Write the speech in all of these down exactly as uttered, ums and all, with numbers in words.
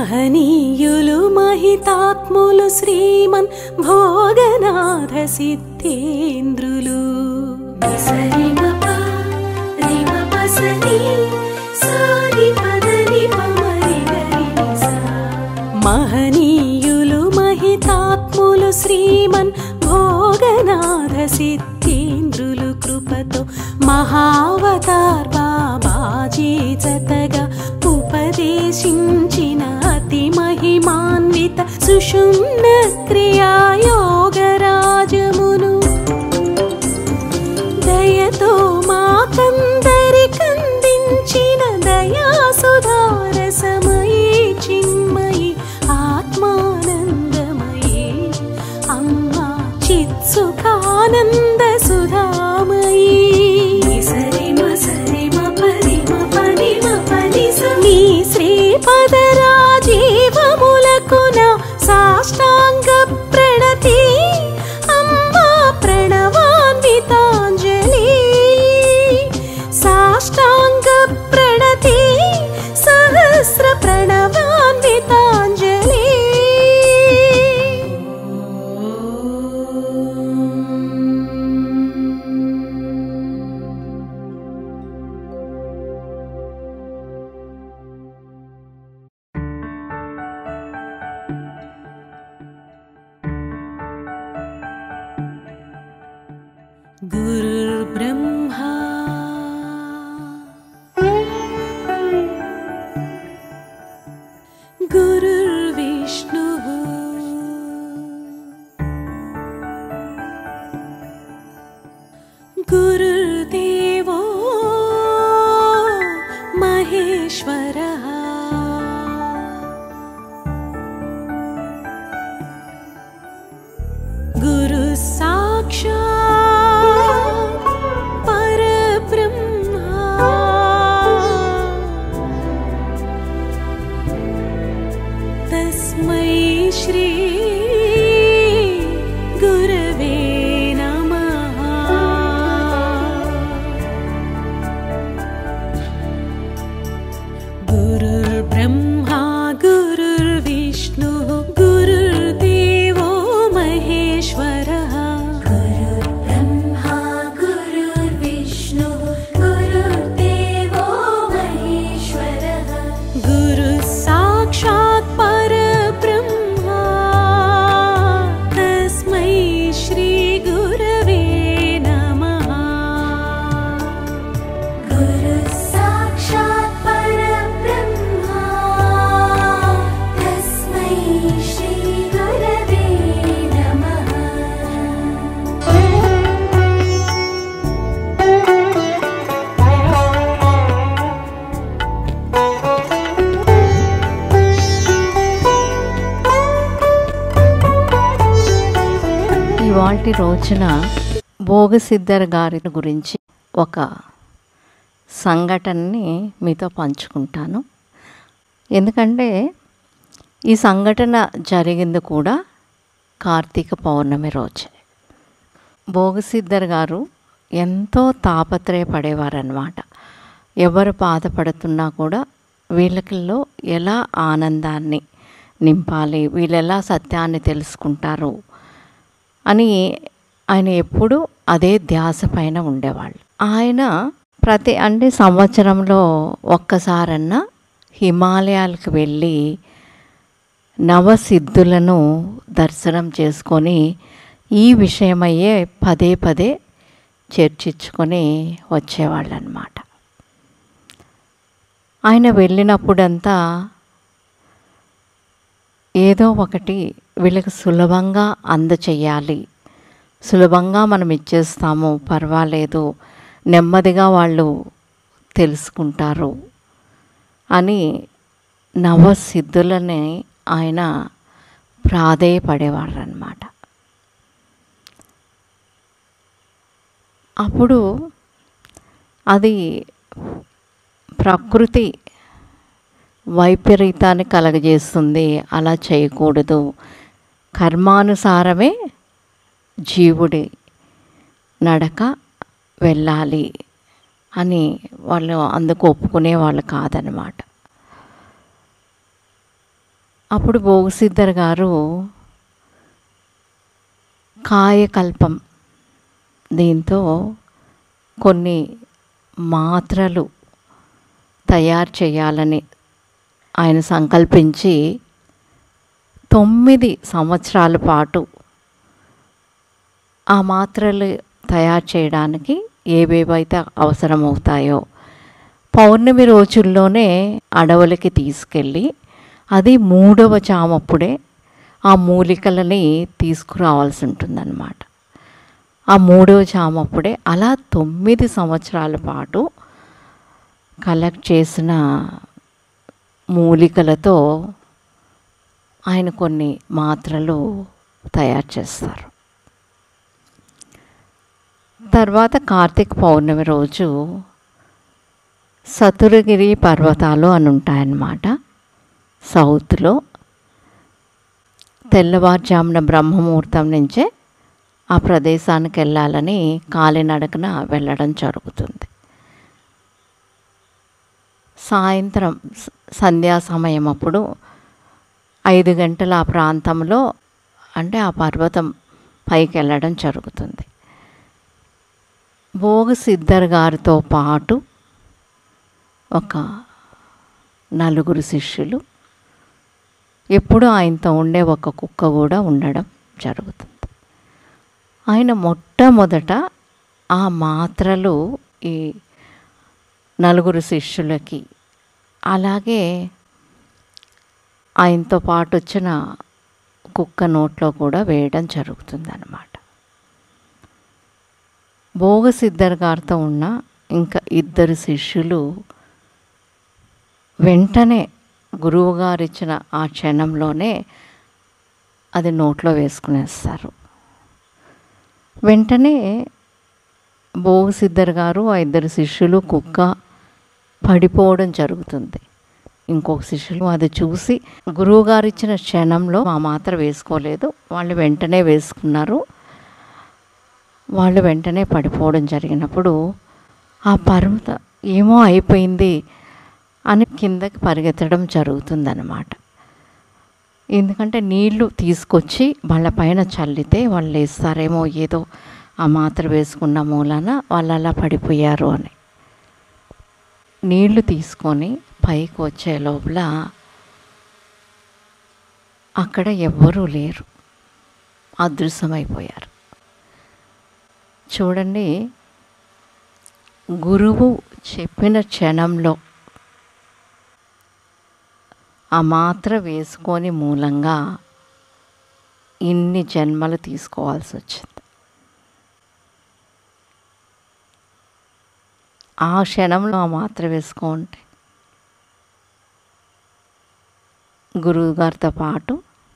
మహనీయులు మహితాత్ములు శ్రీమన్ భోగనాథ సిద్ధేంద్రులు. మహనీయులు మహితాత్ములు శ్రీమన్ భోగనాథ సిద్ధేంద్రులు కృపతో మహావతార్ బాబాజీ జతగా ఉపదేశించిన అతి మహిమాన్విత సుషుమ్న క్రియాయోగరాజమును దయతో మాకందరికందించిన దయాసుధారసమయీ చిన్మయి ఆత్మానందమయీ అమ్మా చిత్సుఖానంద సుధామయీ. నీ శ్రీపదరాజీవములకున సాష్టాంగ ప్రణతి అమ్మా ప్రణవాన్వితాంజలి. సాష్టాంగ ప్రణతి సహస్ర ప్రణవాన్వితాంజలి. गुरुर्ब्रह्मा गुरुर्विष्णुः गुरुर्देवो महेश्वरः. गुरु साक्षात् परब्रह्मा. तस्मै श्री गुरवे नमः. गुरुर्ब्रह्मा गुरुर्विष्णुः गुरुर्देवो महेश्वरः. ఇవాల్టి రోజున భోగసిద్ధర్ గారి గురించి ఒక సంఘటనని మీతో పంచుకుంటాను. ఎందుకంటే ఈ సంఘటన జరిగింది కూడా కార్తీక పౌర్ణమి రోజే. భోగసిద్ధర్ గారు ఎంతో తాపత్రయపడేవారన్నమాట. ఎవరు బాధపడుతున్నా కూడా వీళ్ళకిలో ఎలా ఆనందాన్ని నింపాలి, వీళ్ళు ఎలా సత్యాన్ని తెలుసుకుంటారు అని ఆయన ఎప్పుడూ అదే ధ్యాస పైన ఉండేవాళ్ళు. ఆయన ప్రతి అంటే సంవత్సరంలో ఒక్కసారన్నా హిమాలయాలకు వెళ్ళి నవసిద్ధులను దర్శనం చేసుకొని ఈ విషయమయ్యే పదే పదే చర్చించుకొని వచ్చేవాళ్ళు అన్నమాట. ఆయన వెళ్ళినప్పుడంతా ఏదో ఒకటి వీళ్ళకి సులభంగా అందచేయాలి, సులభంగా మనం ఇచ్చేస్తాము, పర్వాలేదు, నెమ్మదిగా వాళ్ళు తెలుసుకుంటారు అని నవసిద్ధులని ఆయన ప్రాధేయపడేవారు అన్నమాట. అప్పుడు అది ప్రకృతి వైపరీతాన్ని కలగజేస్తుంది, అలా చేయకూడదు, కర్మానుసారమే జీవుడి నడక వెళ్ళాలి అని వాళ్ళు అందుకు ఒప్పుకునే వాళ్ళు కాదనమాట. అప్పుడు భోగసిద్ధర్ గారు కాయకల్పం దీంతో కొన్ని మాత్రలు తయారు చేయాలని ఆయన సంకల్పించి తొమ్మిది సంవత్సరాల పాటు ఆ మాత్రలు తయారు చేయడానికి ఏవేవైతే అవసరమవుతాయో పౌర్ణమి రోజుల్లోనే అడవులకి తీసుకెళ్ళి అది మూడవ జామప్పుడే ఆ మూలికలని తీసుకురావాల్సి ఉంటుందన్నమాట. ఆ మూడవ జామప్పుడే అలా తొమ్మిది సంవత్సరాల పాటు కలెక్ట్ చేసిన మూలికలతో ఆయన కొన్ని మాత్రలు తయారు చేస్తారు. తర్వాత కార్తీక పౌర్ణమి రోజు సతురగిరి పర్వతాలు అని ఉంటాయన్నమాట సౌత్లో. తెల్లవారుజామున బ్రహ్మముహూర్తం నుంచే ఆ ప్రదేశానికి వెళ్ళాలని కాలినడకన వెళ్ళడం జరుగుతుంది. సాయంత్రం సంధ్యా సమయం అప్పుడు ఐదు గంటల ఆ ప్రాంతంలో అంటే ఆ పర్వతం పైకి వెళ్ళడం జరుగుతుంది. భోగసిద్ధర్ గారితో పాటు ఒక నలుగురు శిష్యులు, ఎప్పుడు ఆయనతో ఉండే ఒక కుక్క కూడా ఉండడం జరుగుతుంది. ఆయన మొట్టమొదట ఆ మాత్రలు ఈ నలుగురు శిష్యులకి అలాగే ఆయనతో పాటు వచ్చిన కుక్క నోట్లో కూడా వేయడం జరుగుతుందన్నమాట. భోగసిద్ధర్ గారితో ఉన్న ఇంకా ఇద్దరు శిష్యులు వెంటనే గురువుగారు ఇచ్చిన ఆ క్షణంలోనే అది నోట్లో వేసుకునేస్తారు. వెంటనే భోగసిద్ధర్ గారు ఆ ఇద్దరు శిష్యులు కుక్క పడిపోవడం జరుగుతుంది. ఇంకొక శిష్యులు అది చూసి గురువుగారు ఇచ్చిన క్షణంలో ఆ మాత్ర వేసుకోలేదు, వాళ్ళు వెంటనే వేసుకున్నారు. వాళ్ళు వెంటనే పడిపోవడం జరిగినప్పుడు ఆ పర్వత ఏమో అయిపోయింది అని కిందకి పరిగెత్తడం జరుగుతుందన్నమాట. ఎందుకంటే నీళ్లు తీసుకొచ్చి వాళ్ళ పైన చల్లితే వాళ్ళు లేస్తారేమో, ఏదో ఆ మాత్ర వేసుకున్న మూలాన వాళ్ళు అలా పడిపోయారు అని. నీళ్లు తీసుకొని పైకి వచ్చే లోపల అక్కడ ఎవ్వరూ లేరు, అదృశ్యమైపోయారు. చూడండి, గురువు చెప్పిన క్షణంలో ఆ మాత్ర వేసుకొని మూలంగా ఇన్ని జన్మలు తీసుకోవాల్సి వచ్చింది. ఆ క్షణంలో ఆ మాత్ర వేసుకుంటే గురువుగారితో పాటు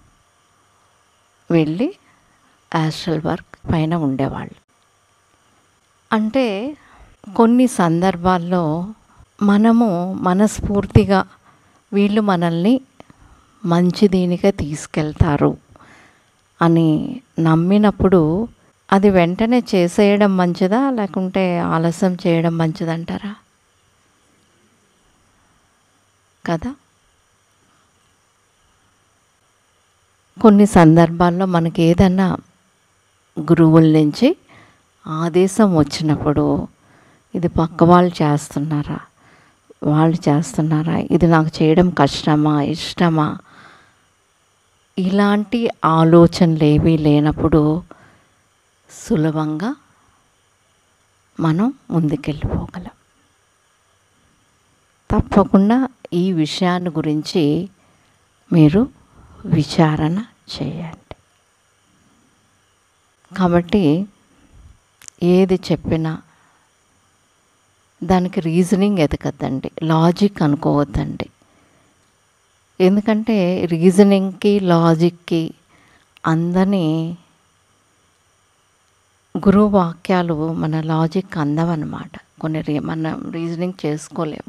వెళ్ళి యాస్ట్రల్ వర్క్ పైన ఉండేవాళ్ళు. అంటే కొన్ని సందర్భాల్లో మనము మనస్ఫూర్తిగా వీళ్ళు మనల్ని మంచి దీనిగా తీసుకెళ్తారు అని నమ్మినప్పుడు అది వెంటనే చేసేయడం మంచిదా లేకుంటే ఆలస్యం చేయడం మంచిదంటారా? కదా, కొన్ని సందర్భాల్లో మనకి ఏదన్నా గురువుల నుంచి ఆదేశం వచ్చినప్పుడు ఇది పక్క వాళ్ళు చేస్తున్నారా, వాళ్ళు చేస్తున్నారా, ఇది నాకు చేయడం కష్టమా ఇష్టమా, ఇలాంటి ఆలోచనలు ఏవీ లేనప్పుడు సులభంగా మనం ముందుకెళ్ళిపోగలం. తప్పకుండా ఈ విషయాన్ని గురించి మీరు విచారణ చేయండి. కాబట్టి ఏది చెప్పినా దానికి రీజనింగ్ ఎదగద్దండి, లాజిక్ అనుకోవద్దండి. ఎందుకంటే రీజనింగ్కి లాజిక్కి అందని గురువు వాక్యాలు మన లాజిక్ అందవన్నమాట. కొన్ని రీ మనం రీజనింగ్ చేసుకోలేము.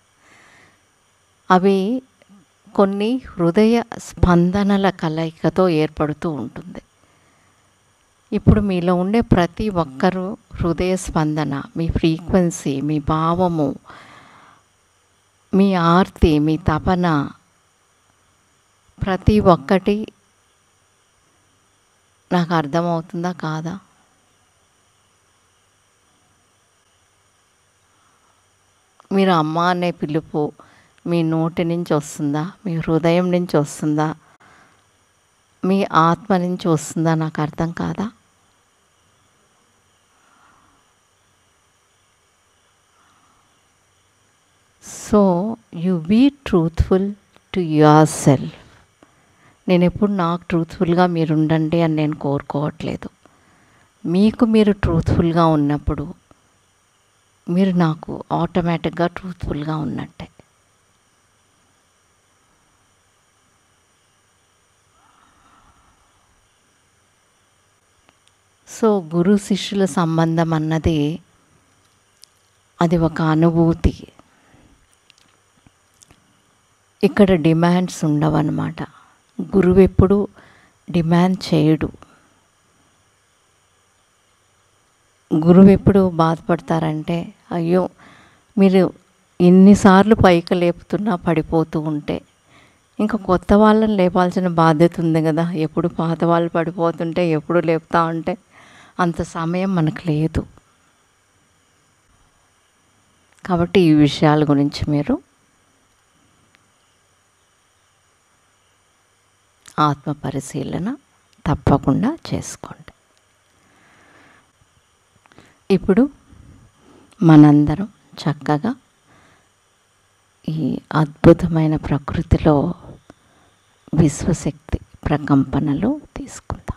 అవి కొన్ని హృదయ స్పందనల కలయికతో ఏర్పడుతూ ఉంటుంది. ఇప్పుడు మీలో ఉండే ప్రతి ఒక్కరూ హృదయ స్పందన, మీ ఫ్రీక్వెన్సీ, మీ భావము, మీ ఆర్తి, మీ తపన ప్రతి ఒక్కటి నాకు అర్థమవుతుందా కాదా? మీరు అమ్మ అనే పిలుపు మీ నోటి నుంచి వస్తుందా, మీ హృదయం నుంచి వస్తుందా, మీ ఆత్మ నుంచి వస్తుందా నాకు అర్థం కాదా? So you be truthful to yourself. నేను ఎప్పుడు నాకు ట్రూత్ఫుల్గా మీరు ఉండండి అని నేను కోరుకోవట్లేదు. మీకు మీరు ట్రూత్ఫుల్గా ఉన్నప్పుడు మీరు నాకు ఆటోమేటిక్గా ట్రూత్ఫుల్గా ఉన్నట్టే. సో గురు శిష్యుల సంబంధం అన్నది అది ఒక అనుభూతి. ఇక్కడ డిమాండ్స్ ఉండవన్నమాట. గురువు ఎప్పుడు డిమాండ్ చేయడు. గురువు ఎప్పుడు బాధపడతారంటే, అయ్యో మీరు ఎన్నిసార్లు పైకి లేపుతున్నా పడిపోతూ ఉంటే ఇంకా కొత్త వాళ్ళని లేపాల్సిన బాధ్యత ఉంది కదా. ఎప్పుడు పాత వాళ్ళు పడిపోతుంటే ఎప్పుడు లేపుతా ఉంటే అంత సమయం మనకు లేదు. కాబట్టి ఈ విషయాల గురించి మీరు ఆత్మ పరిశీలన తప్పకుండా చేసుకోండి. ఇప్పుడు మనందరం చక్కగా ఈ అద్భుతమైన ప్రకృతిలో విశ్వశక్తి ప్రకంపనలు తీసుకుందాం.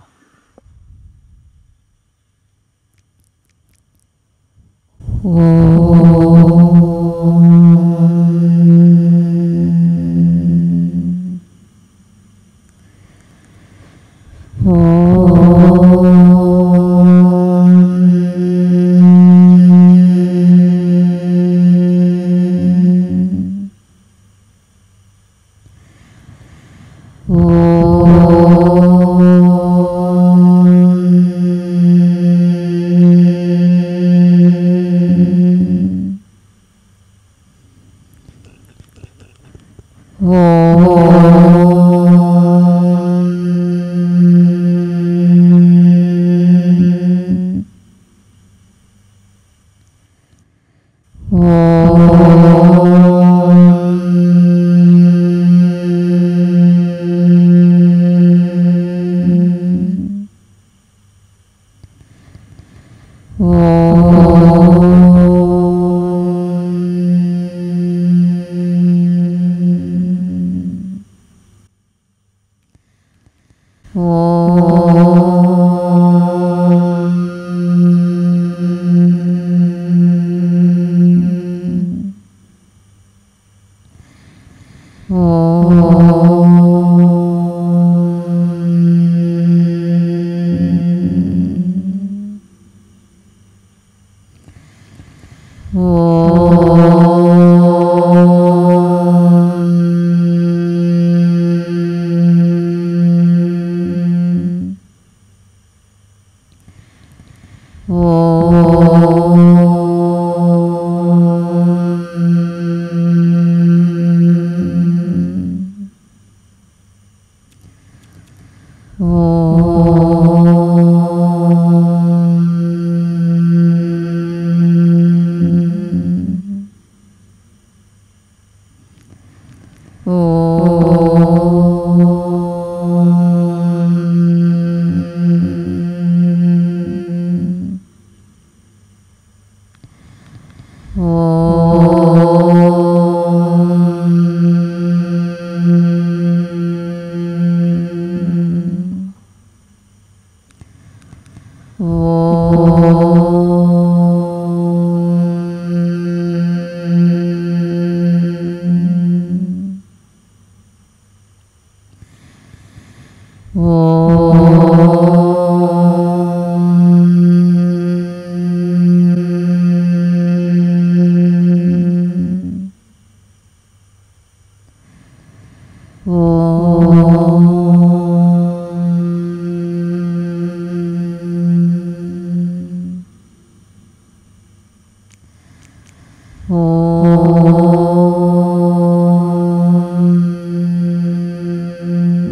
ఓం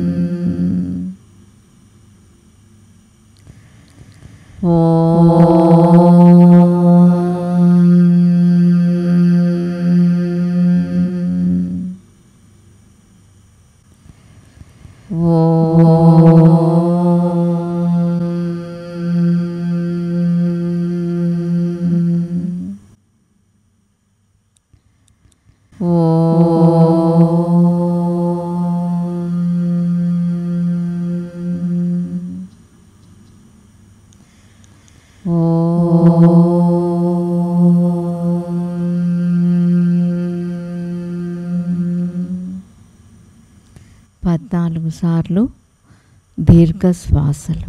పద్నాలుగు సార్లు దీర్ఘ శ్వాసలు.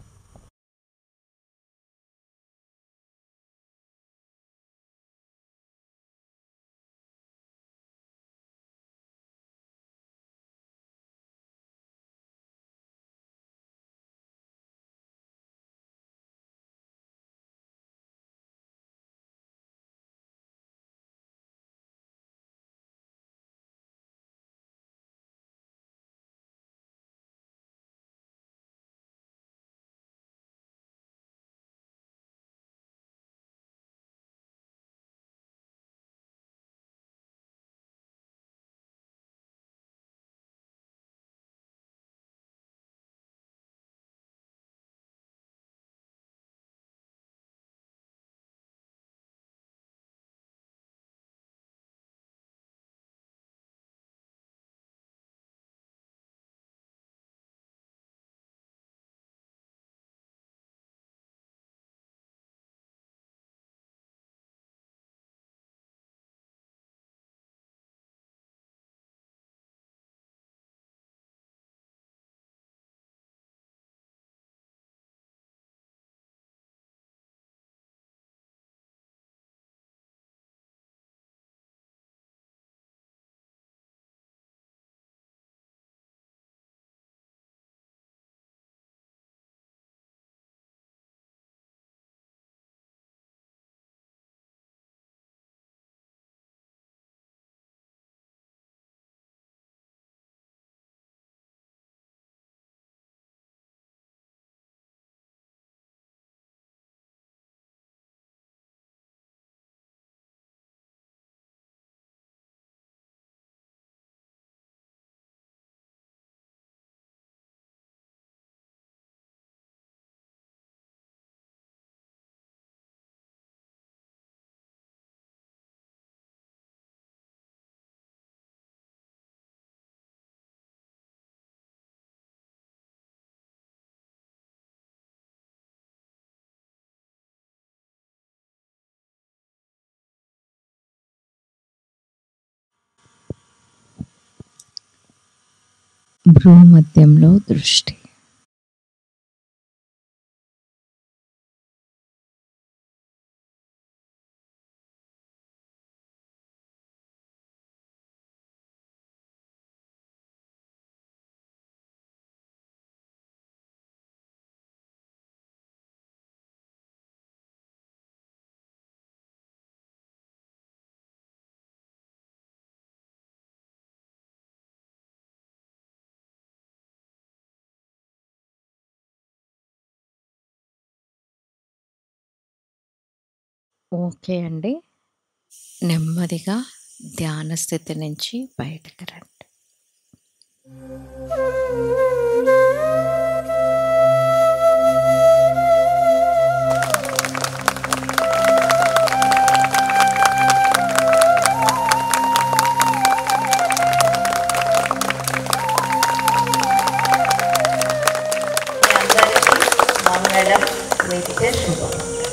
భ్రూమధ్యంలో దృష్టి. ఓకే అండి. నెమ్మదిగా ధ్యాన స్థితి నుంచి బయటకు రండి. మీ అందరికీ మంగళం మెడిటేషన్.